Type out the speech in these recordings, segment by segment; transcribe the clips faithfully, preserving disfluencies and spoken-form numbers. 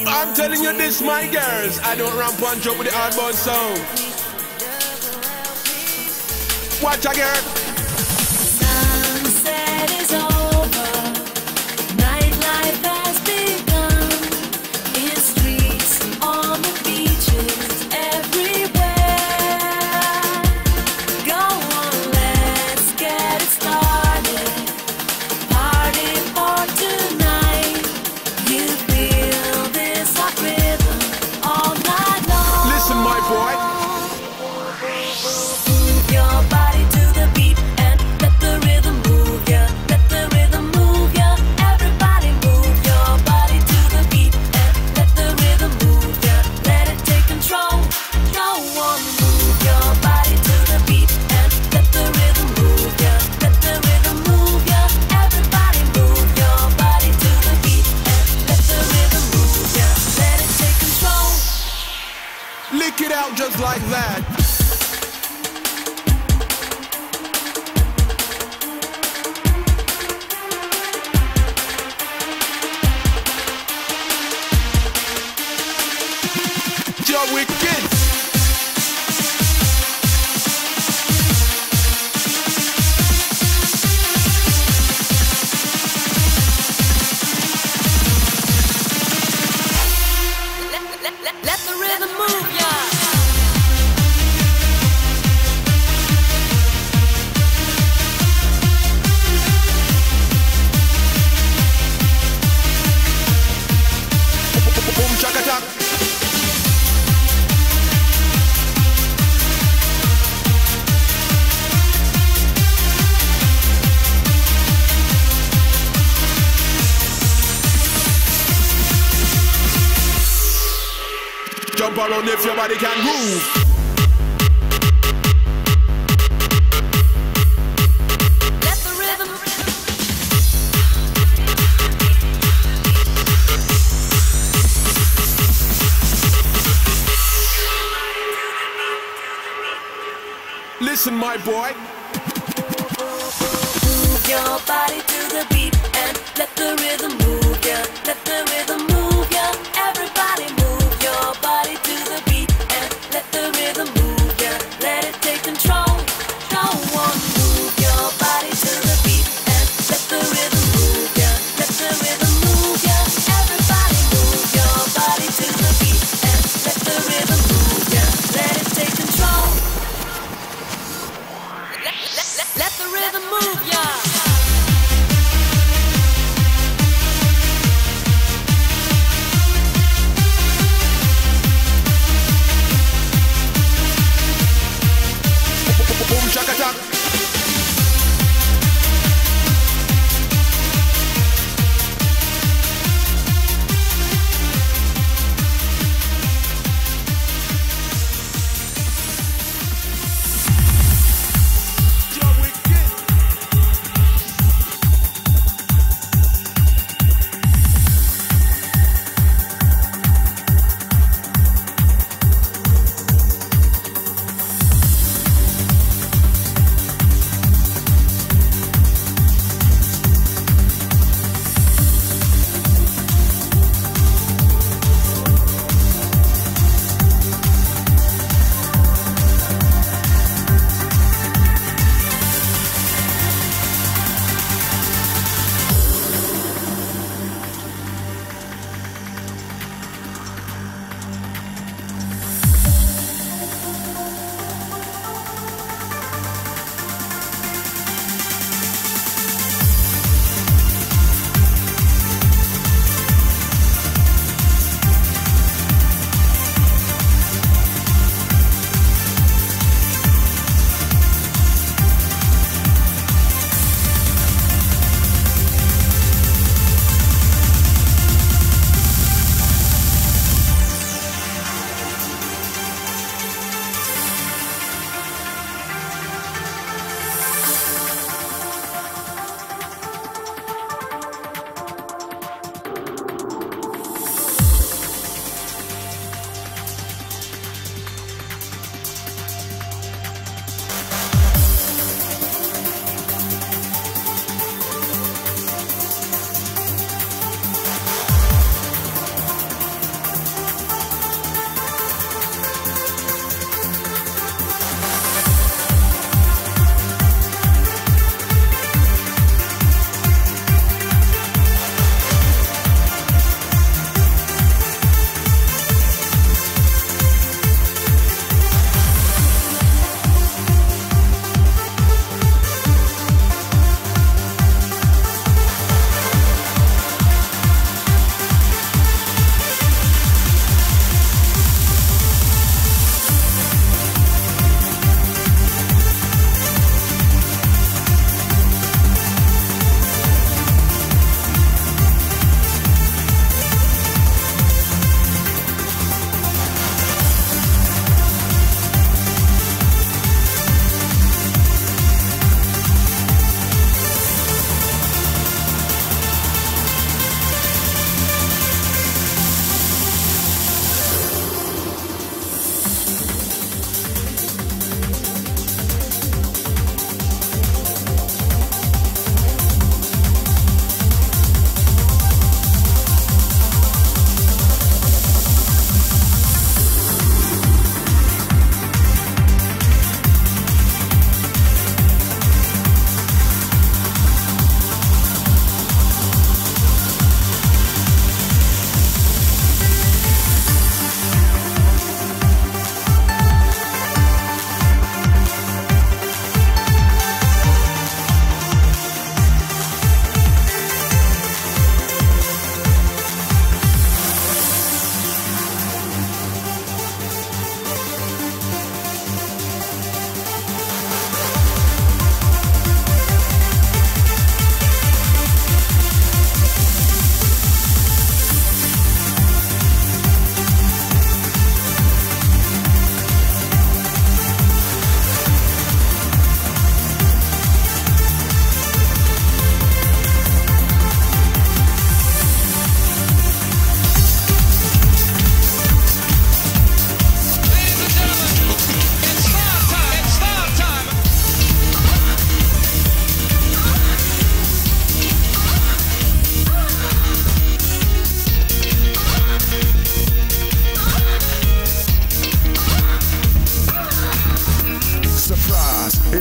I'm telling you this, my girls. I don't ramp and jump with the hardball sound. Watch a girl. Sunset is over. Nightlife has begun. In streets, on the beaches, everywhere. Go on, let's get it started. Party for tonight. You feel this hot rhythm all night long. Listen, my boy. Move your body to the beat and let the rhythm move ya. Let the rhythm move ya. Everybody move your body to the beat and let the rhythm move ya. Let it take control. No one move your body to the beat and let the rhythm move ya. Let the rhythm move ya. Everybody move your body to the beat and let the rhythm move ya. Let it take control. Lick it out just like that. You're wicked. Let, let, let, let the rhythm move ya. Boom, chaka chak. Jump around if your body can move. Let the rhythm. Listen, my boy. Move your body to the beat and let the rhythm move ya. Let the rhythm move ya. Everybody move your body to the beat and let the rhythm move ya. Let it take control. No one move your body to the beat and let the rhythm move ya. Let the rhythm move ya. Everybody move your body to the beat and let the rhythm move ya. Let it take control. Let, let, let, let the rhythm move ya.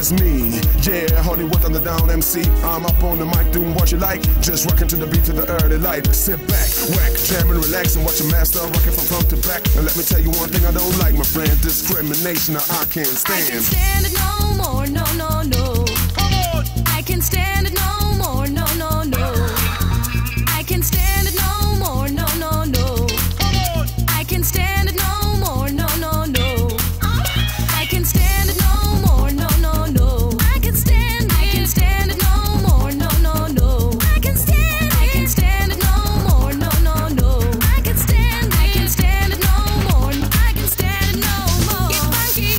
It's me, yeah, Hollywood on the down M C. I'm up on the mic doing what you like, just rocking to the beat to the early light. Sit back, whack, jam and relax and watch your master rocking from front to back. And let me tell you one thing I don't like, my friend, discrimination I can't stand. I can't stand it no more, no, no, no. Come on! I can't stand it no more, no, no, no. I can't stand it no more, no, no, no. Come on! I can't stand it no more, no, no, no. I can't stand it no more, no, no, no. I can stand it. I can stand it no more, no, no, no. I can stand it. I can stand it no more, no, no, no. I can stand it. I can stand it no more. I can stand it no more. Get funky.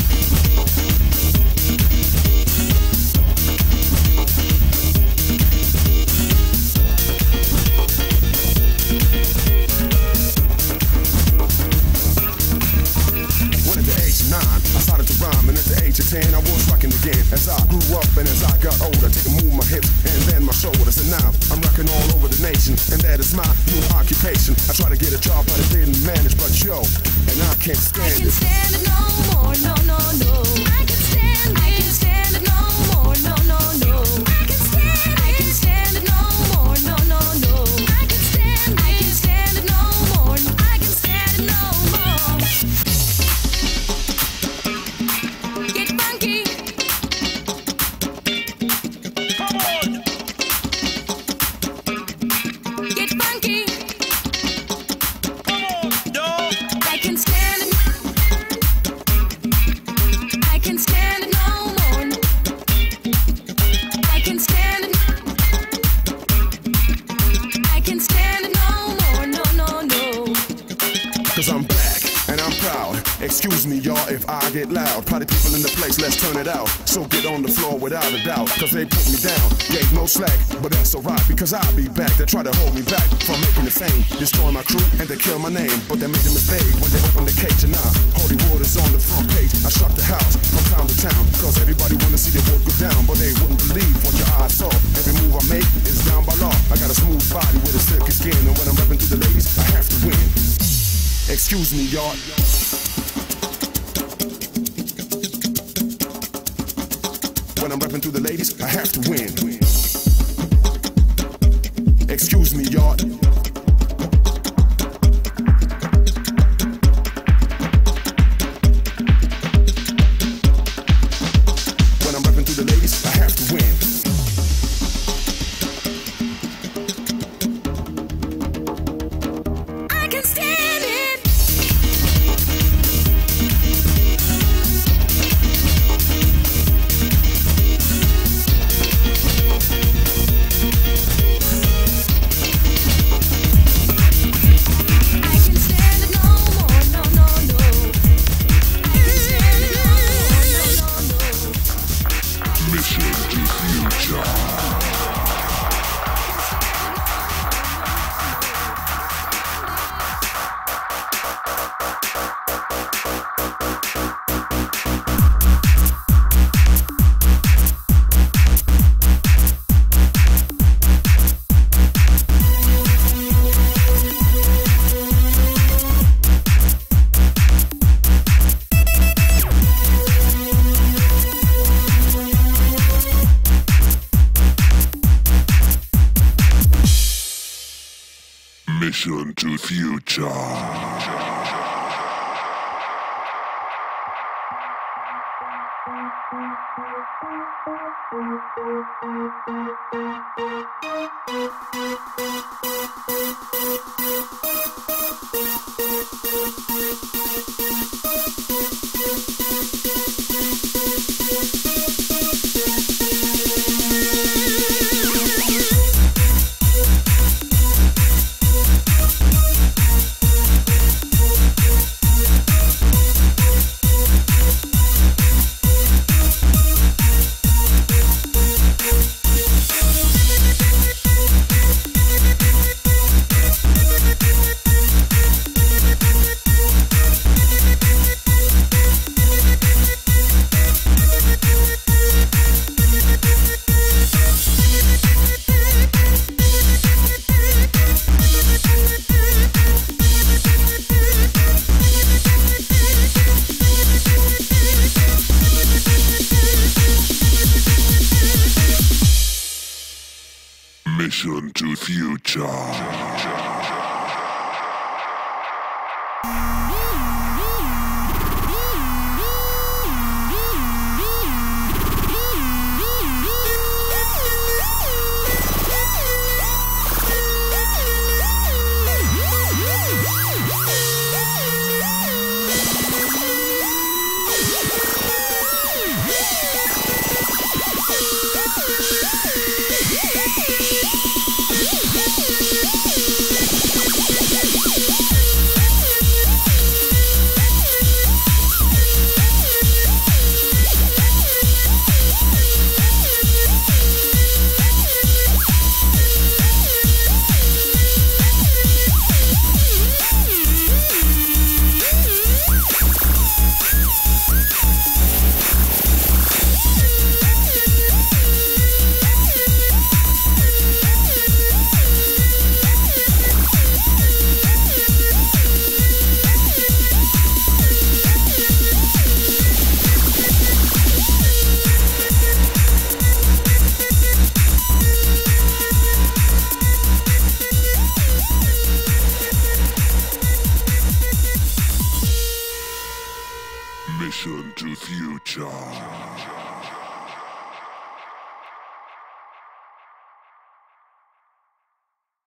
When at the age of nine, I started to rhyme, and at the age of ten, I was rocking again. As I grew up and as I got older, take a move my hips and then my shoulders, and now I'm rocking all over the nation, and that is my new occupation. I try to get a job, but I didn't manage, but yo, and I can't I stand can it. stand it no more, no, no, no. I can stand it. I can stand it no more, no, no, no. I can stand it. I can stand it no more, no, no, no. I can stand it. I can stand it no more. I can stand it no more. Get funky. Come on! Get funky. Come on, yo! I can stand it. I can stand it no more. I can stand it. I can stand it no more. No, no, no. Cause I'm back and I'm proud. Excuse me, y'all, if I get loud. Party people in the place, let's turn it out. So get on the floor without a doubt. Cause they put me down, gave no slack. But that's alright, because I'll be back. They try to hold me back from making the fame. Destroy my crew and they kill my name. But they made a mistake when they opened the cage. And now, Hollywood is on the front page. I struck the house from town to town. Cause everybody wanna see the world go down. But they wouldn't believe what your eyes saw. Every move I make is down by law. I got a smooth body with a silky skin. And when I'm rapping to the ladies, I have to win. Excuse me, y'all. When I'm rapping to the ladies, I have to win. Excuse me, y'all. When I'm rapping to the ladies, I have to win. I can stand it. I can stand it no more. No, no, no. I can stand it no more. No, no, no. Mission to future. Mission to future. Mission to future. Mission to future.